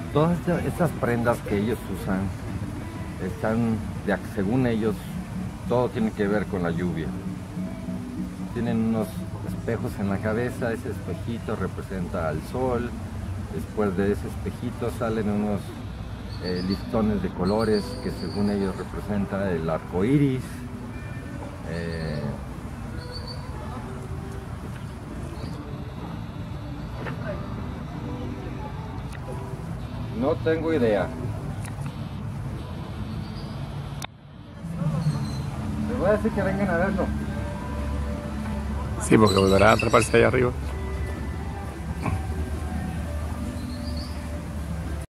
Todas estas prendas que ellos usan están, según ellos, todo tiene que ver con la lluvia. Tienen unos espejos en la cabeza, ese espejito representa al sol, después de ese espejito salen unos listones de colores que según ellos representa el arco iris. No tengo idea. Les voy a decir que vengan a verlo. Sí, porque volverá a atraparse allá arriba.